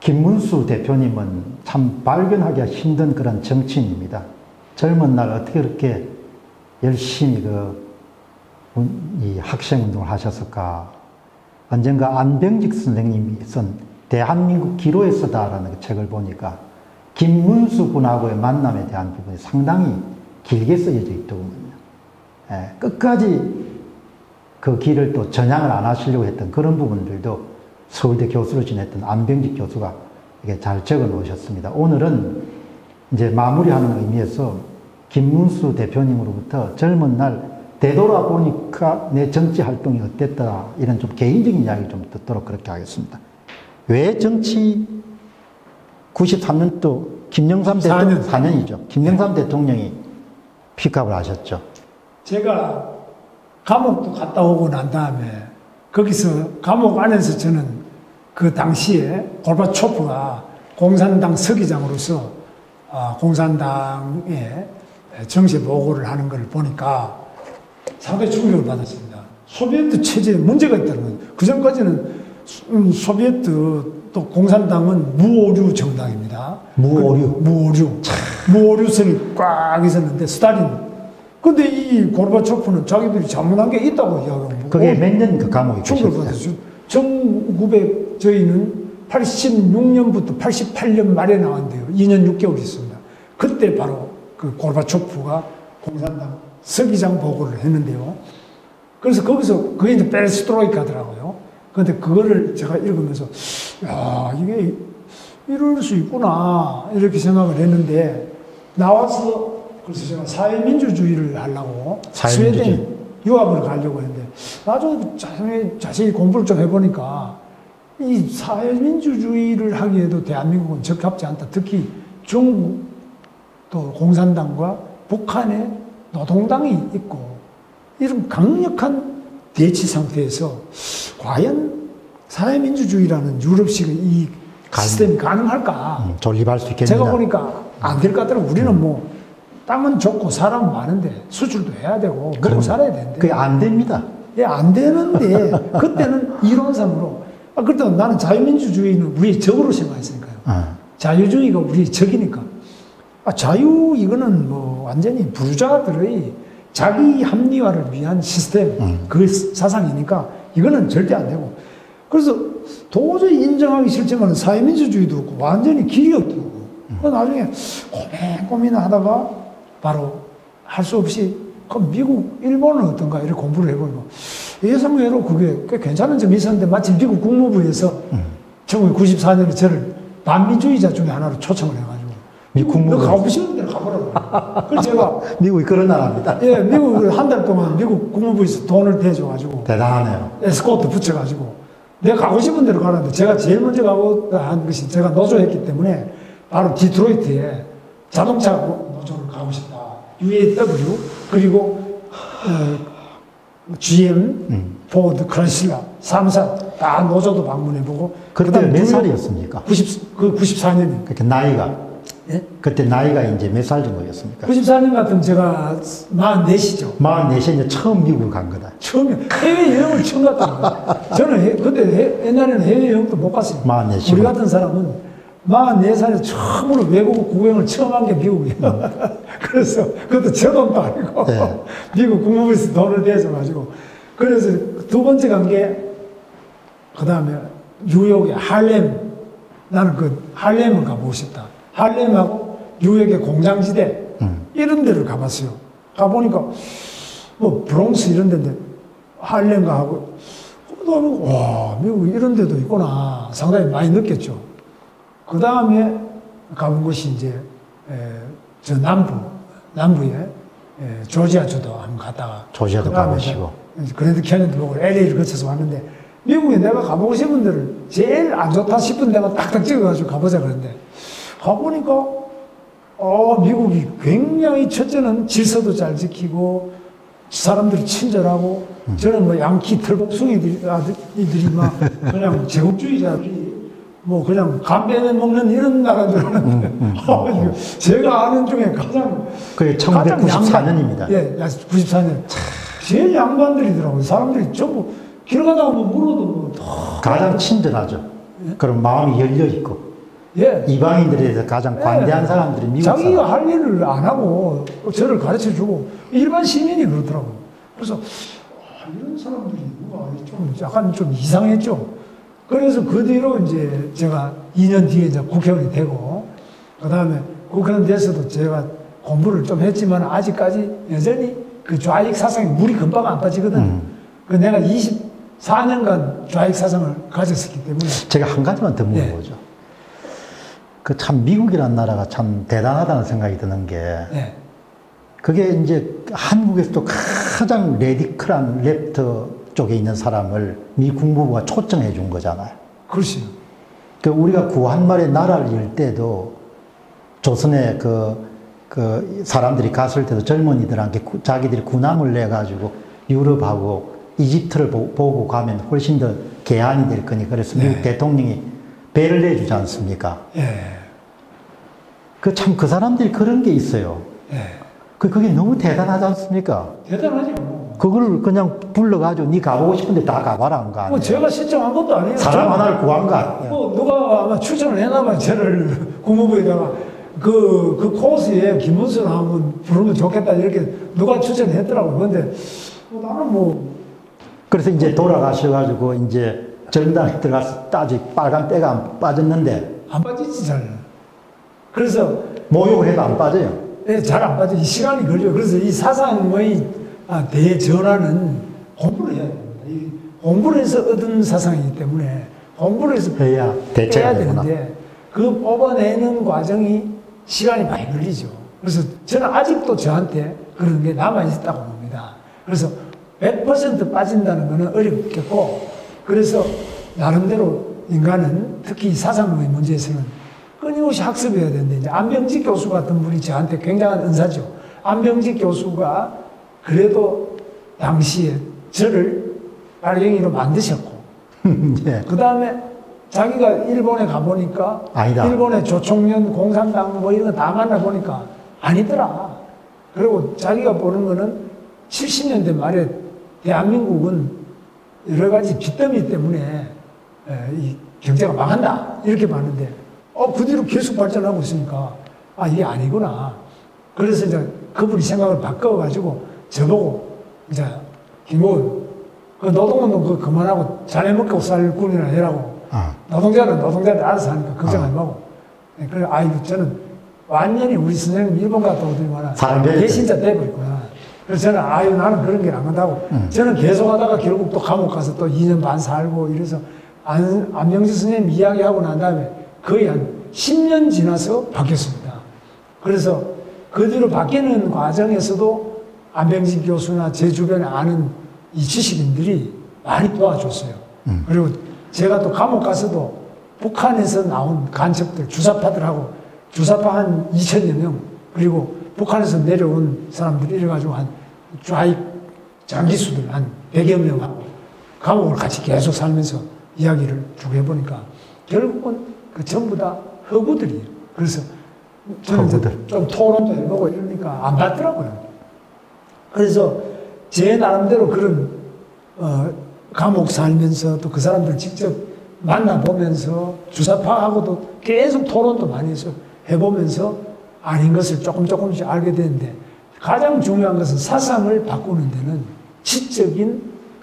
김문수 대표님은 참 발견하기가 힘든 그런 정치인입니다. 젊은 날 어떻게 그렇게 열심히 이 학생운동을 하셨을까. 언젠가 안병직 선생님이 쓴 대한민국 기로에 서다라는 그 책을 보니까 김문수 군하고의 만남에 대한 부분이 상당히 길게 쓰여져 있더군요. 예, 끝까지 그 길을 또 전향을 안 하시려고 했던 그런 부분들도 서울대 교수로 지냈던 안병직 교수가 이게 잘 적어 놓으셨습니다. 오늘은 이제 마무리하는 의미에서 김문수 대표님으로부터 젊은 날 되돌아보니까 내 정치 활동이 어땠더라 이런 좀 개인적인 이야기를 좀 듣도록 그렇게 하겠습니다. 왜 정치 93년도 김영삼 대통령 4년이죠. 김영삼 대통령이 픽업을 하셨죠. 제가 감옥도 갔다 오고 난 다음에 거기서 감옥 안에서 저는 그 당시에 고르바초프가 공산당 서기장으로서 공산당에 정세 보고를 하는 걸 보니까 상당히 충격을 받았습니다. 소비에트 체제에 문제가 있다는 거예요. 그 전까지는 소비에트 또 공산당은 무오류 정당입니다. 무오류선이 꽉 있었는데 스탈린. 근데 이 고르바초프는 자기들이 잘못한 게 있다고 이야기하고. 그게 몇 년 그 감옥에 계셨어요? 저희는 86년부터 88년 말에 나왔는데요. 2년 6개월 있습니다. 그때 바로 그 고르바초프가 공산당 서기장 보고를 했는데요. 그래서 거기서 그게 이제 페레스트로이카더라고요. 그런데 그거를 제가 읽으면서 야, 이게 이럴 수 있구나 이렇게 생각을 했는데 나와서 그래서 제가 사회민주주의를 하려고 스웨덴 유학을 가려고 했는데 나중에 자세히 공부를 좀 해보니까 이 사회민주주의를 하기에도 대한민국은 적합지 않다. 특히 중국 또 공산당과 북한에 노동당이 있고 이런 강력한 대치 상태에서 과연 사회민주주의라는 유럽식의 이 시스템이 가능할까? 존립할 수 있겠느냐? 제가 보니까 안 될 것 같더라고요. 우리는 뭐 땅은 좋고 사람은 많은데 수출도 해야 되고 먹고 살아야 되는데 그게 안 됩니다. 예, 안 되는데 그때는 이론상으로 그때 나는 자유민주주의는 우리의 적으로 생각했으니까요. 자유주의가 우리의 적이니까 자유 이거는 뭐 완전히 부자들의 자기 합리화를 위한 시스템 그 사상이니까 이거는 절대 안 되고 그래서 도저히 인정하기 싫지만 사회민주주의도 없고 완전히 길이 없더라고요. 나중에 고민하다가 바로 할 수 없이 그럼 미국, 일본은 어떤가 이렇게 공부를 해보고 예상외로 그게 꽤 괜찮은 점이 있었는데 마침 미국 국무부에서 1994년에 저를 반민주의자 중에 하나로 초청을 해가지고 미국 국무부 너 가고 싶은 데로 가보라고. 그래서 제가 미국이 그런 나라입니다. 예, 미국 한 달 동안 미국 국무부에서 돈을 대줘가지고 대단하네요. 에스코트 붙여가지고 내가 가고 싶은 데로 가는데 제가 제일 먼저 가고 한 것이 제가 노조했기 때문에 바로 디트로이트에 자동차 노조를 가고 싶다. UAW 그리고 GM, 포드, 크라이슬러 3사 다 노조도 방문해보고 그때 몇 살이었습니까? 94년이요. 그렇게 나이가 예? 그때 나이가 이제 몇 살 정도였습니까? 94년 같으면 제가 44시죠. 44세 이제 처음 미국을 간 거다. 처음에 해외여행을 처음 갔다는 거예요. 저는 그때 옛날에는 해외여행도 못 갔어요. 44시고. 우리 같은 사람은 44살에 처음으로 외국 구경을 처음 한 게 미국이에요. 그래서 그것도 제 돈도 아니고 네. 미국 국무부에서 돈을 대줘가지고 그래서 두 번째 간 게 그 다음에 뉴욕의 할렘 나는 그 할렘을 가보고 싶다. 할렘하고 뉴욕의 공장지대 이런 데를 가봤어요. 가보니까 뭐 브롱스 이런 데인데 할렘 가고 와 미국 이런 데도 있구나 상당히 많이 느꼈죠. 그 다음에 가본 곳이 이제 저 남부에 조지아주도 한번 갔다가 조지아도 가보시고 그랜드 캐년도 보고 LA를 거쳐서 왔는데 미국에 내가 가보고 싶은 데를 제일 안 좋다 싶은 데만 딱딱 찍어가지고 가보자 그랬는데 가보니까 미국이 굉장히 첫째는 질서도 잘 지키고 사람들이 친절하고 저는 뭐 양키 털복숭이들이 막 그냥 제국주의자들이 뭐 그냥 담배 먹는 이런 나라인 줄 알았는데 제가 아는 중에 가장 그게 1994년입니다. 예, 94년 제일 양반들이더라고요. 사람들이 전부 길 가다가 뭐 물어도 뭐 가장 친절하죠. 예? 그럼 마음이 열려 있고 예. 이방인들에 대해서 가장 관대한 사람들이 미국 사람. 자기가 할 일을 안 하고 저를 가르쳐 주고 일반 시민이 그렇더라고요. 그래서 이런 사람들이 누가 좀 약간 좀 이상했죠. 그래서 그 뒤로 이제 제가 2년 뒤에 이제 국회의원이 되고, 그 다음에 국회의원 돼서도 제가 공부를 좀 했지만 아직까지 여전히 그 좌익 사상에 물이 금방 안 빠지거든. 그 내가 24년간 좌익 사상을 가졌었기 때문에. 제가 한 가지만 더 물어보죠. 네. 그 참 미국이라는 나라가 참 대단하다는 생각이 드는 게, 네. 그게 이제 한국에서도 가장 레디컬한 랩터 쪽에 있는 사람을 미 국무부가 초청해 준 거잖아요. 그렇죠. 그 우리가 구한말의 나라를 열 때도 조선에 그 사람들이 갔을 때도 젊은이들한테 자기들이 군함을 내가지고 유럽하고 이집트를 보고 가면 훨씬 더 개안이 될 거니 그래서 미국 대통령이 배를 내주지 않습니까? 예. 그 사람들이 그런 게 있어요. 예. 그게 너무 대단하지 않습니까? 대단하죠. 그걸 그냥 불러가지고 네 가보고 싶은데 다 가봐라 한 거 아니에요? 뭐 제가 신청한 것도 아니에요. 사람 하나를 구한 거 아니에요? 뭐 누가 아마 추천을 해나봐요. 저를 국무부에다가 그 코스에 김문수 한번 부르면 좋겠다 이렇게 누가 추천했더라고요. 근데 나는 뭐 그래서 이제 돌아가셔가지고 이제 정당에 들어가서 따지 빨간 때가 안 빠졌는데 안 빠지지 잘. 그래서 모욕을 해도 안 빠져요. 네, 잘 안 빠져. 이 시간이 걸려요. 그래서 이 사상의 대전환은 공부를 해야 됩니다. 이 공부를 해서 얻은 사상이기 때문에 공부를 해서 해야 대체가 빼야 되구나. 되는데 그 뽑아내는 과정이 시간이 많이 걸리죠. 그래서 저는 아직도 저한테 그런 게 남아있다고 봅니다. 그래서 100% 빠진다는 것은 어렵겠고, 그래서 나름대로 인간은 특히 사상의 문제에서는 끊임없이 학습해야 되는데, 이제 안병직 교수 같은 분이 저한테 굉장한 은사죠. 안병직 교수가 그래도 당시에 저를 빨갱이로 만드셨고, 예. 그 다음에 자기가 일본에 가보니까, 아니다. 일본의 조총련, 공산당 뭐 이런 거 다 만나보니까 아니더라. 그리고 자기가 보는 거는 70년대 말에 대한민국은 여러 가지 빚더미 때문에 이 경제가 망한다. 이렇게 봤는데, 그 뒤로 계속 발전하고 있으니까, 이게 아니구나. 그래서 이제 그분이 생각을 바꿔가지고 저보고, 이제, 김호은, 그 노동운동 그거 그만하고 자네 먹고 살 군이나 해라고. 노동자는 노동자들 알아서 하니까 걱정 안 하고. 그래, 저는 완전히 우리 선생님 일본 갔다 오더니만 배신자 돼버렸구나. 그래서 저는 나는 그런 게 안 간다고. 저는 계속 하다가 결국 또 감옥 가서 또 2년 반 살고 이래서 안명지 선생님 이야기하고 난 다음에 거의 한 10년 지나서 바뀌었습니다. 그래서 그 뒤로 바뀌는 과정에서도 안병진 교수나 제 주변에 아는 이 지식인들이 많이 도와줬어요. 그리고 제가 또 감옥 가서도 북한에서 나온 간첩들, 주사파들하고 주사파 한 2,000여 명, 그리고 북한에서 내려온 사람들이 이래가지고 한 좌익 장기수들 한 100여 명하고 감옥을 같이 계속 살면서 이야기를 쭉 해보니까 결국은 그 전부 다 허구들이에요. 그래서 저는 좀 토론도 해보고 이러니까 안 받더라고요. 그래서 제 나름대로 그런 감옥 살면서 또 그 사람들 직접 만나보면서 주사파하고도 계속 토론도 많이 해서 해보면서 아닌 것을 조금씩 알게 되는데, 가장 중요한 것은 사상을 바꾸는 데는 지적인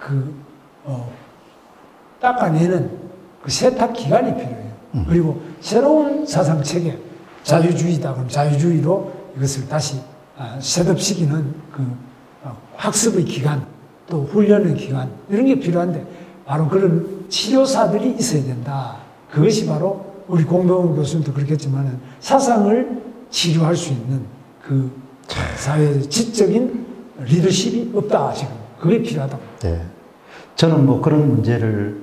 닦아내는 그 세탁 기간이 필요해요. 그리고 새로운 사상 체계, 자유주의다 그럼 자유주의로 이것을 다시 셋업시키는 그 학습의 기간, 또 훈련의 기간, 이런 게 필요한데 바로 그런 치료사들이 있어야 된다. 그것이 바로 우리 공병훈 교수님도 그렇겠지만 사상을 치료할 수 있는 그 사회의 지적인 리더십이 없다, 지금. 그게 필요하다고. 네. 저는 뭐 그런 문제를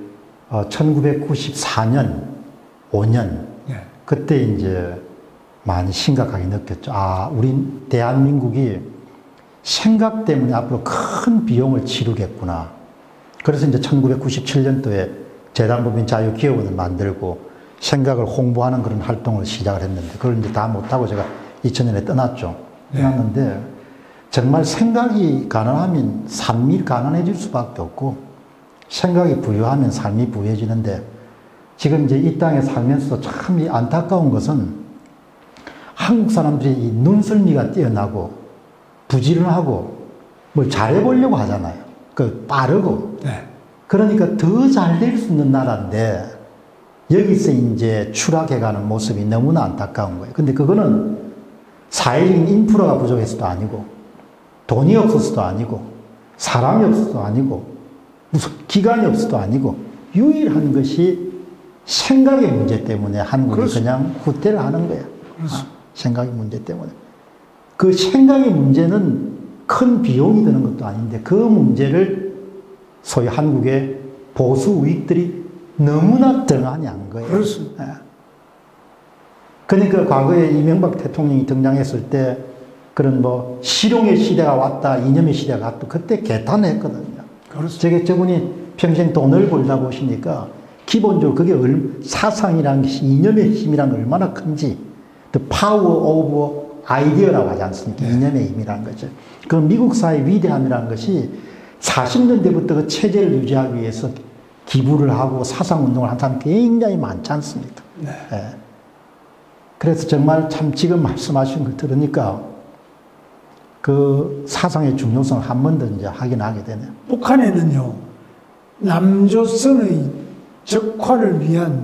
1994년, 5년, 네. 그때 이제 많이 심각하게 느꼈죠. 우리 대한민국이 생각 때문에 앞으로 큰 비용을 치르겠구나. 그래서 이제 1997년도에 재단법인 자유기업원을 만들고 생각을 홍보하는 그런 활동을 시작을 했는데, 그걸 이제 다 못하고 제가 2000년에 떠났죠. 떠났는데, 정말 생각이 가난하면 삶이 가난해질 수밖에 없고, 생각이 부유하면 삶이 부유해지는데, 지금 이제 이 땅에 살면서 참 이 안타까운 것은 한국 사람들이 이 눈썰미가 뛰어나고 부지런하고 뭘 잘해보려고 하잖아요. 그 빠르고. 네. 그러니까 더 잘 될 수 있는 나라인데 여기서 이제 추락해가는 모습이 너무나 안타까운 거예요. 근데 그거는 사회적인 인프라가 부족해서도 아니고 돈이 없어서도 아니고 사람이 없어서도 아니고 무슨 기간이 없어서도 아니고 유일한 것이 생각의 문제 때문에 한국이 그렇습니다. 그냥 후퇴를 하는 거예요. 생각의 문제 때문에. 그 생각의 문제는 큰 비용이 드는 것도 아닌데 그 문제를 소위 한국의 보수 우익들이 너무나 등한히 한 거예요. 그렇습니다. 예. 그러니까 과거에 이명박 대통령이 등장했을 때 그런 뭐 실용의 시대가 왔다, 이념의 시대가 왔다, 그때 개탄했거든요. 그렇습니다. 저분이 평생 돈을 벌다 보시니까 기본적으로 그게 사상이라는 것이 이념의 힘이란 얼마나 큰지 The power of idea라고 하지 않습니까? 네. 이념의 힘이라는 거죠. 그 미국 사회의 위대함이라는 것이 40년대부터 그 체제를 유지하기 위해서 기부를 하고 사상운동을 한 사람이 굉장히 많지 않습니까? 네. 예. 그래서 정말 참 지금 말씀하신 걸 들으니까 그 사상의 중요성을 한 번 더 이제 확인하게 되네요. 북한에는요, 남조선의 적화를 위한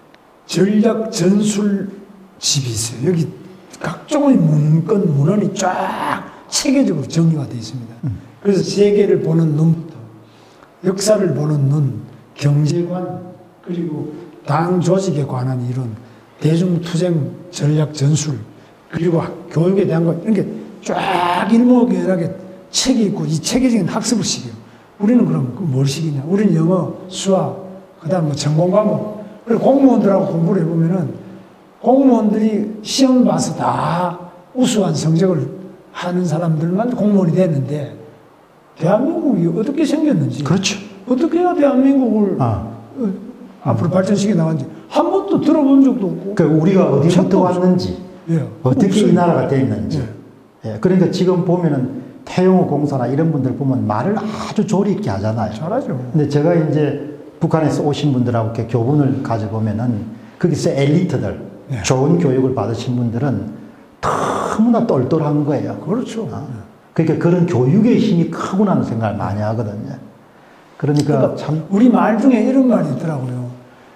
전략 전술집이 있어요. 여기 각종의 문건, 문헌이 쫙 체계적으로 정리가 되어 있습니다. 그래서 세계를 보는 눈부터 역사를 보는 눈, 경제관, 그리고 당 조직에 관한 이론, 대중투쟁 전략 전술, 그리고 교육에 대한 것, 이런 게 쫙 일목요연하게 책이 있고, 이 체계적인 학습을 시켜요. 우리는 그럼 뭘 시키냐? 우리는 영어, 수학, 그 다음 뭐 전공 과목. 그리고 공무원들하고 공부를 해보면은 공무원들이 시험 봐서 다 우수한 성적을 하는 사람들만 공무원이 됐는데, 대한민국이 어떻게 생겼는지. 그렇죠. 어떻게 해야 대한민국을 앞으로 발전시켜 나간지 한 번도 들어본 적도 없고. 그러니까 우리가 어디부터 책도 왔는지, 예. 어떻게 없어요. 이 나라가 됐는지. 예. 예. 그러니까 지금 보면은 태영호 공사나 이런 분들 보면 말을 아주 조리 있게 하잖아요. 잘하죠. 근데 제가 이제 북한에서 오신 분들하고 이렇게 교분을 가져보면은 거기서 엘리트들, 네. 좋은 교육을 받으신 분들은 너무나 똘똘한 거예요. 그렇죠. 그러니까 그런 교육의 힘이 크구나는 생각을 많이 하거든요. 그러니까 참. 우리 말 중에 이런 말이 있더라고요.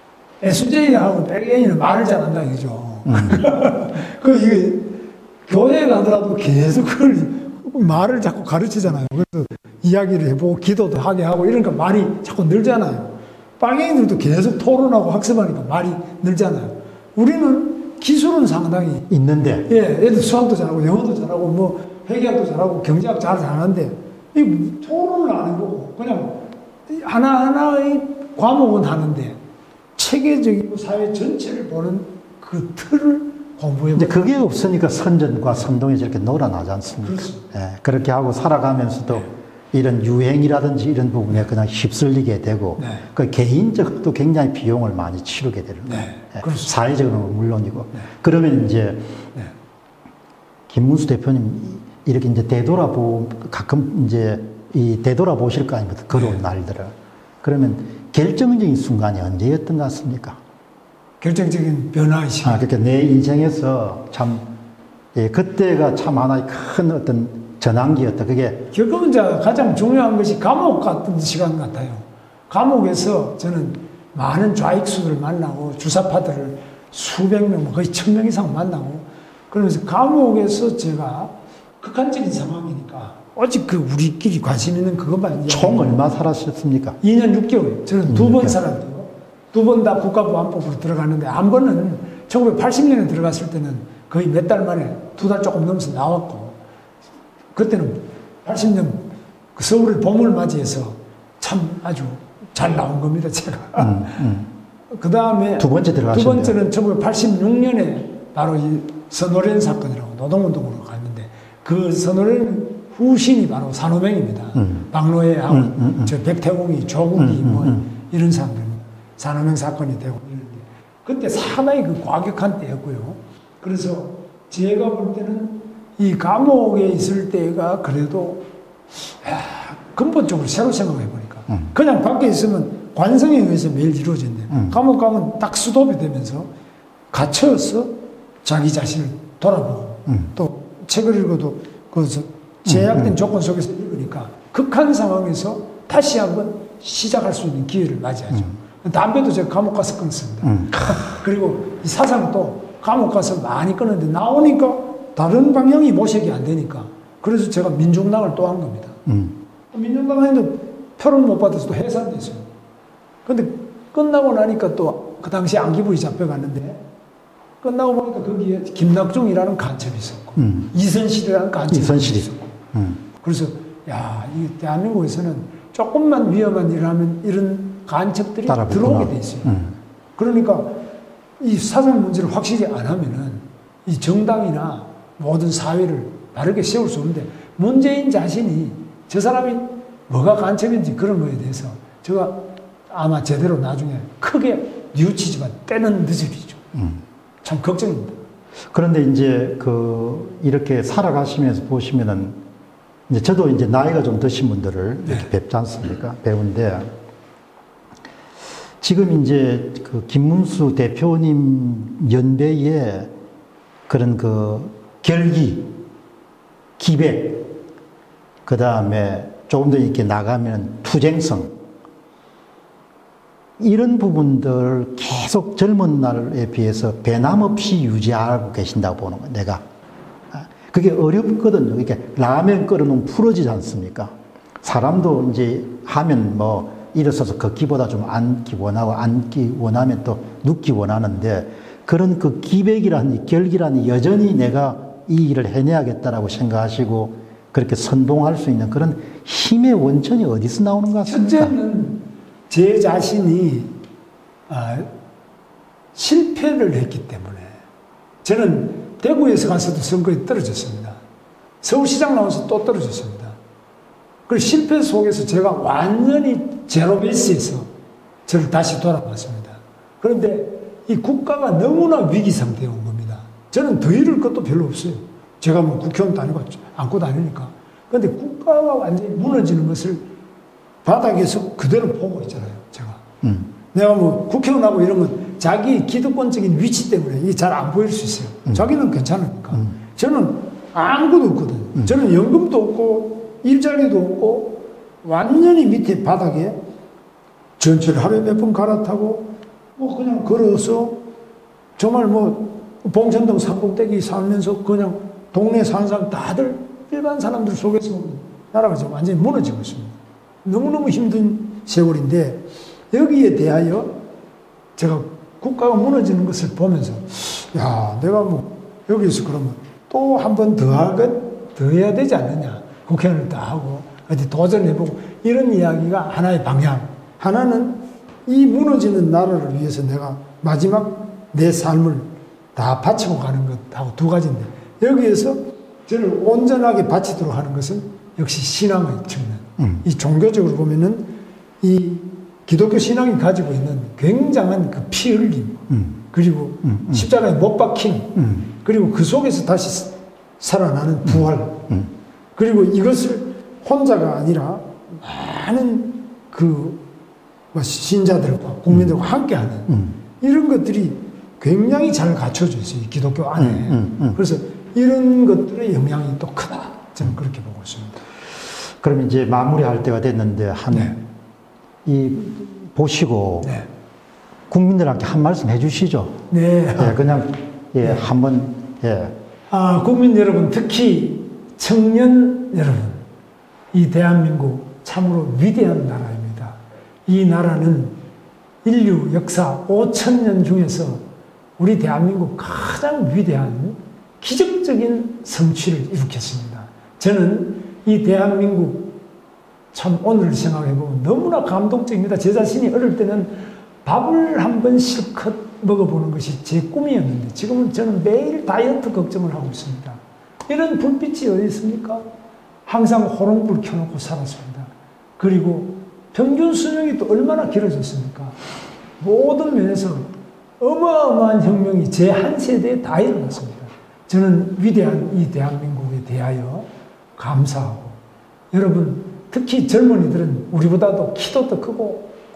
SJ하고 백A는 말을 잘한다 이거죠. 이게 교회 가더라도 계속 그걸 말을 자꾸 가르치잖아요. 그래서 이야기를 해보고 기도도 하게 하고 이러니까 말이 자꾸 늘잖아요. 빨갱이들도 계속 토론하고 학습하니까 말이 늘잖아요. 우리는 기술은 상당히 있는데. 예, 애들 수학도 잘하고 영어도 잘하고 뭐 회계학도 잘하고 경제학 잘하는데 이 토론을 안 해보고 그냥 하나하나의 과목은 하는데 체계적이고 사회 전체를 보는 그 틀을 공부해보고. 이제 그게 없으니까 선전과 선동이 저렇게 놀아나지 않습니까? 예, 그렇게 하고 살아가면서도 이런 유행이라든지 이런 부분에 그냥 휩쓸리게 되고, 네. 그 개인적으로도 굉장히 비용을 많이 치르게 되는 거예요. 네. 예, 사회적으로는 물론이고. 네. 그러면 이제 네. 김문수 대표님 이렇게 이제 가끔 이제 이 되돌아보실 거 아닙니까? 걸어온 날들을. 그러면 결정적인 순간이 언제였던 것 같습니까? 결정적인 변화의 시간. 그러니까 내 인생에서 참, 예, 그때가 참 하나의 큰 어떤 전환기였다. 그게. 결국은 가장 중요한 것이 감옥 같은 시간 같아요. 감옥에서 저는 많은 좌익수들을 만나고 주사파들을 수백 명, 거의 1000명 이상 만나고 그러면서 감옥에서 제가 극한적인 상황이니까 오직 그 우리끼리 관심 있는 그것만. 총 얼마 살았습니까? 2년 6개월. 저는 2번 살았대요. 2번 다 국가보안법으로 들어갔는데 한 번은 1980년에 들어갔을 때는 거의 몇 달 만에 2달 조금 넘어서 나왔고 그때는 80년 그 서울의 봄을 맞이해서 참 아주 잘 나온 겁니다, 제가. 그 다음에 두 번째 들어가셨네요. 두 번째는 1986년에 바로 이 선오랜 사건이라고 노동운동으로 갔는데 그 선오랜 후신이 바로 산호맹입니다. 박노해하고 저 백태공이, 조국이 뭐 이런 사람들입니다. 산호맹 사건이 되고 이런데 그때 상당히 그 과격한 때였고요. 그래서 제가 볼 때는 이 감옥에 있을 때가 그래도 근본적으로 새로 생각해 보니까 그냥 밖에 있으면 관성에 의해서 매일 이루어진대요. 감옥 가면 딱 스톱이 되면서 갇혀서 자기 자신을 돌아보고 또 책을 읽어도 거기서 제약된 조건 속에서 읽으니까 극한 상황에서 다시 한번 시작할 수 있는 기회를 맞이하죠. 담배도 제가 감옥 가서 끊습니다. 그리고 이 사상도 감옥 가서 많이 끊었는데 나오니까 다른 방향이 모색이 안 되니까 그래서 제가 민중당을 또 한 겁니다. 민중당 했는데 표를 못 받아서 또 해산됐어요. 근데 끝나고 나니까 또 그 당시에 안기부에 잡혀갔는데 끝나고 보니까 거기에 김낙중이라는 간첩이 있었고 이선실이라는 간첩이 있었고 그래서 야, 이 대한민국에서는 조금만 위험한 일을 하면 이런 간첩들이 들어오게 돼 있어요. 그러니까 이 사상 문제를 확실히 안 하면은 이 정당이나 모든 사회를 바르게 세울 수 없는데 문재인 자신이 저 사람이 뭐가 간첩인지 그런 거에 대해서 제가 아마 제대로 나중에 크게 뉘우치지만 때는 늦으리죠. 참 걱정입니다. 그런데 이제 이렇게 살아가시면서 보시면은 이제 저도 이제 나이가 좀 드신 분들을 이렇게 뵙지 않습니까? 배우는데 지금 이제 김문수 대표님 연배에 그런 결기, 기백, 그 다음에 조금 더 이렇게 나가면 투쟁성, 이런 부분들 계속 젊은 날에 비해서 변함없이 유지하고 계신다고 보는 거예요, 내가. 그게 어렵거든요. 이렇게 라면 끓여놓으면 풀어지지 않습니까? 사람도 이제 하면 일어서서 걷기보다 좀 앉기 원하고 앉기 원하면 또 눕기 원하는데 그런 기백이라는 결기라는 여전히 내가 이 일을 해내야겠다라고 생각하시고 그렇게 선동할 수 있는 그런 힘의 원천이 어디서 나오는 것 같습니까? 첫째는 제 자신이 실패를 했기 때문에 저는 대구에서 가서도 선거에 떨어졌습니다. 서울시장 나와서 또 떨어졌습니다. 그 실패 속에서 제가 완전히 제로 베이스에서 저를 다시 돌아봤습니다. 그런데 이 국가가 너무나 위기 상태에 온 겁니다. 저는 더 잃을 것도 별로 없어요. 제가 국회의원도 아니고 안고 다니니까. 그런데 국가가 완전히 무너지는 것을 바닥에서 그대로 보고 있잖아요, 제가. 내가 국회의원하고 이런 건 자기 기득권적인 위치 때문에 이게 잘 안 보일 수 있어요. 자기는 괜찮으니까. 저는 아무것도 없거든. 저는 연금도 없고, 일자리도 없고, 완전히 밑에 바닥에 전철 하루에 몇 번 갈아타고, 그냥 걸어서, 정말 봉천동 상공대기 살면서 그냥 동네에 사는 사람 다들 일반 사람들 속에서 나라가 지금 완전히 무너지고 있습니다. 너무너무 힘든 세월인데 여기에 대하여 제가 국가가 무너지는 것을 보면서 야, 내가 여기서 그러면 또 한 번 더 해야 되지 않느냐. 국회의원을 다 하고 어디 도전해보고 이런 이야기가 하나의 방향. 하나는 이 무너지는 나라를 위해서 내가 마지막 내 삶을 다 바치고 가는 것하고 두 가지인데 여기에서 저를 온전하게 바치도록 하는 것은 역시 신앙의 측면. 이 종교적으로 보면은 이 기독교 신앙이 가지고 있는 굉장한 피 흘림, 그리고 십자가에 못 박힘, 그리고 그 속에서 다시 살아나는 부활, 그리고 이것을 혼자가 아니라 많은 신자들과 국민들과 함께하는 이런 것들이 굉장히 잘 갖춰져 있어요, 이 기독교 안에. 그래서 이런 것들의 영향이 또 크다. 저는 그렇게 보고 있습니다. 그럼 이제 마무리할 때가 됐는데 보시고 국민들한테 한 말씀 해주시죠. 네. 그냥 한번 국민 여러분, 특히 청년 여러분, 이 대한민국 참으로 위대한 나라입니다. 이 나라는 인류 역사 5,000년 중에서 우리 대한민국 가장 위대한 기적적인 성취를 일으켰습니다. 저는 이 대한민국 참 오늘을 생각해보면 너무나 감동적입니다. 제 자신이 어릴 때는 밥을 한번 실컷 먹어보는 것이 제 꿈이었는데 지금은 저는 매일 다이어트 걱정을 하고 있습니다. 이런 불빛이 어디 있습니까? 항상 호롱불 켜놓고 살았습니다. 그리고 평균 수명이 또 얼마나 길어졌습니까? 모든 면에서 어마어마한 혁명이 제 한 세대에 다 일어났습니다. 저는 위대한 이 대한민국에 대하여 감사하고 여러분 특히 젊은이들은 우리보다도 키도 더 크고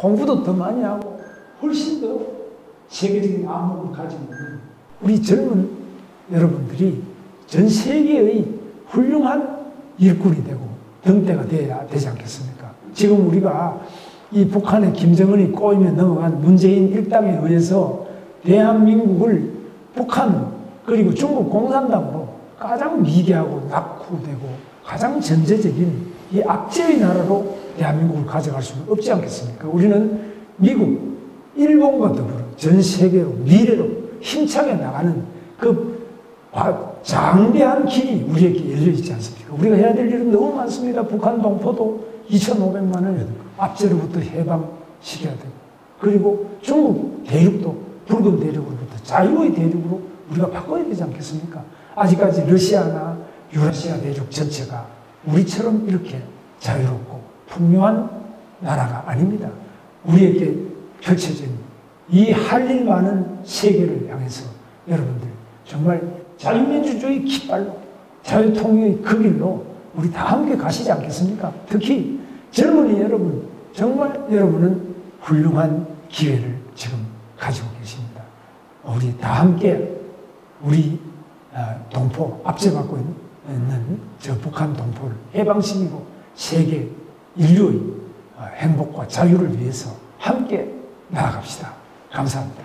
공부도 더 많이 하고 훨씬 더 세계적인 안목을 가지고 있는 우리 젊은 여러분들이 전 세계의 훌륭한 일꾼이 되고 등대가 돼야 되지 않겠습니까? 지금 우리가 이 북한의 김정은이 꼬이며 넘어간 문재인 일당에 의해서 대한민국을 북한 그리고 중국 공산당으로 가장 미개하고 낙후되고 가장 전제적인 이 악재의 나라로 대한민국을 가져갈 수는 없지 않겠습니까? 우리는 미국, 일본과 더불어 전 세계로 미래로 힘차게 나가는 그 장대한 길이 우리에게 열려 있지 않습니까? 우리가 해야 될 일은 너무 많습니다. 북한 동포도 2,500만을 압제로부터 해방시켜야 되고, 그리고 중국 대륙도 붉은 대륙으로부터 자유의 대륙으로 우리가 바꿔야 되지 않겠습니까? 아직까지 러시아나 유라시아 대륙 전체가 우리처럼 이렇게 자유롭고 풍요한 나라가 아닙니다. 우리에게 펼쳐진 이 할 일 많은 세계를 향해서 여러분들 정말 자유민주주의 깃발로 자유통일의 그 길로 우리 다 함께 가시지 않겠습니까? 특히 젊은이 여러분, 정말 여러분은 훌륭한 기회를 지금 가지고 계십니다. 우리 다 함께 우리 동포, 압제받고 있는 저 북한 동포를 해방시키고 세계 인류의 행복과 자유를 위해서 함께 나아갑시다. 감사합니다.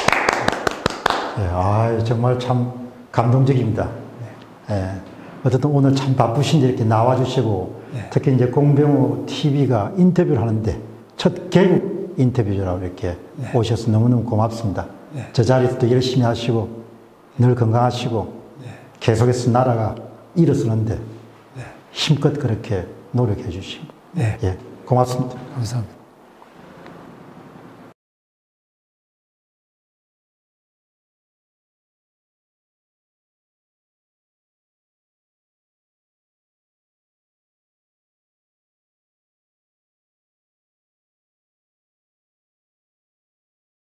네, 정말 참 감동적입니다. 네. 어쨌든 오늘 참 바쁘신데 이렇게 나와주시고, 네. 특히 이제 공병호 TV가 인터뷰를 하는데 첫 개국 인터뷰라고 이렇게 네. 오셔서 너무너무 고맙습니다. 네. 저 자리에서도 열심히 하시고 늘 건강하시고 네. 계속해서 나라가 일어서는데 네. 힘껏 그렇게 노력해 주시고, 네. 예, 고맙습니다. 감사합니다.